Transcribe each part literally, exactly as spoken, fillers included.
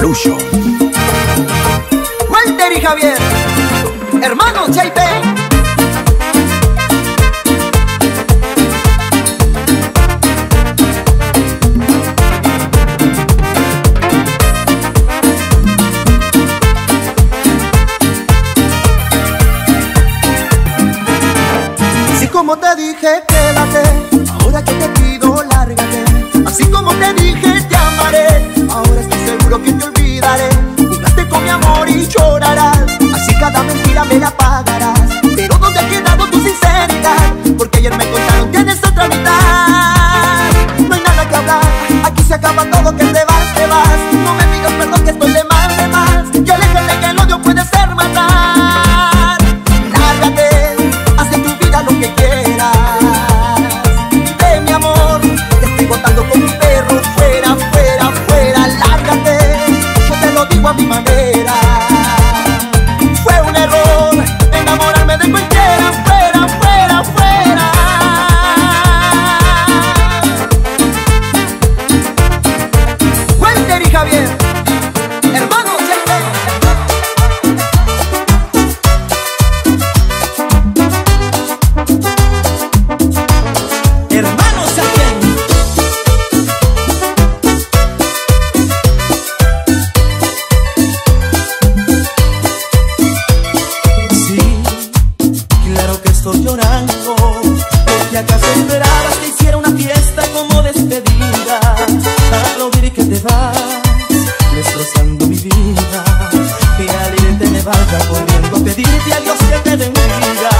Evolution. Walter y Javier, hermanos J P. Así como te dije quédate, ahora que te pido lárgate. Así como te dije te amaré, ahora estoy seguro que te olvidaré. Jugaste con mi amor y llorarás, así cada mentira me la pagarás. Pero ¿dónde ha quedado tu sinceridad? Porque ayer me contaron tienes otra mitad. No hay nada que hablar, aquí se acaba todo, que te vas, te vas. No me pidas perdón que estoy de mal, de más. Y aléjate que el odio puede ser matar. Lárgate, haz en tu vida lo que quieras. Ve mi amor, te estoy botando con un perro. Fuera, fuera, fuera, lárgate. Yo te lo digo a mi manera. Fue un error enamorarme de cualquiera. Fuera, fuera, fuera. Walter y Javier, hermanos J P. Hermanos Javier. Sí, claro que estoy llorando, porque acaso esperabas que hiciera una fiesta como despedida. Al oír que te vas, destrozando mi vida, que al irte me vaya corriendo a pedirte a Dios que te bendiga.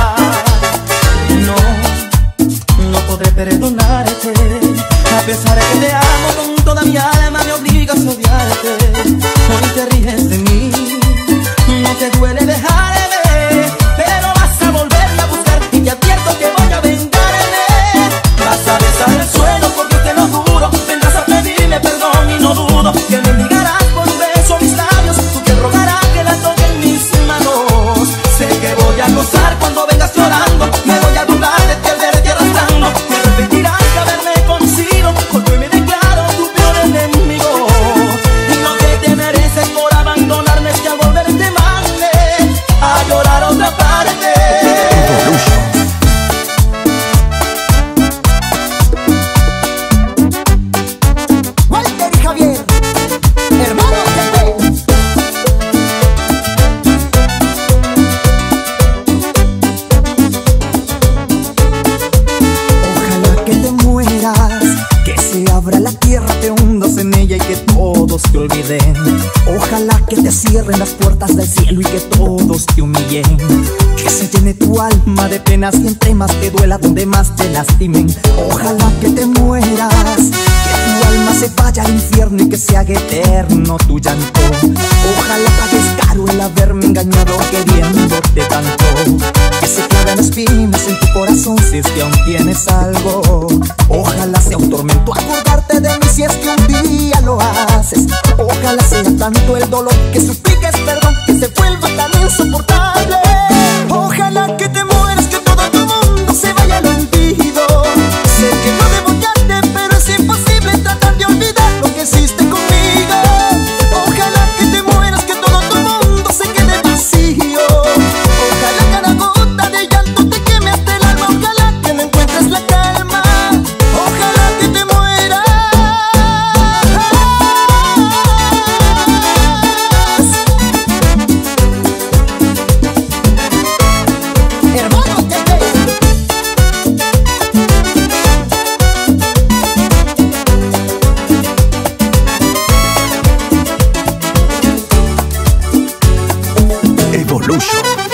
No, no podré perdonarte, a pesar de que te amo con toda mi alma, me obligas a odiarte. Hoy te ríes de mí, no te duele dejarme, pero vas a volverme a buscar y te advierto que voy a vengarme. Vas a besar el suelo porque te lo juro, vendrás a pedirme perdón y no dudo que me obligarás por un beso a mis labios. Tú te rogarás que la toque en mis manos. Sé que voy a gozar cuando vengas llorando, me voy a burlar de ti al verte arrastrando. Te arrepentirás de haberme conocido, porque hoy me declaro tu peor enemigo. Y lo que te mereces por abandonarme es que al volver te mande a llorar otra parte. Evolution. Walter y Javier, hermanos J P. Ojalá que te mueras, que se abra la tierra, te hundas en ella y que todos te olviden. Ojalá que te cierren las puertas del cielo y que todos te humillen. Que se llene tu alma de penas y entre más te duela, donde más te lastimen. Ojalá que te mueras, que tu alma se vaya al infierno y que se haga eterno tu llanto. Ojalá pagues caro el haberme engañado queriéndote tanto. Que se claven espinas en tu corazón si es que aún tienes algo. Ojalá sea un tormento acordarte de mí si es que un día lo haces. Ojalá sea tanto el dolor que supliques perdón, que se vuelva tan insoportable. Ojalá que te mueras, que todo tu mundo se vaya al olvido. Sé que no debo odiarte, pero es imposible tratar de olvidar lo que hiciste conmigo. Ojalá que te mueras, que todo tu mundo se quede vacío. Ojalá cada gota de llanto te queme hasta el alma. Ojalá que no encuentres la calma. Ojalá que te mueras. Hermanos J P. Evolution.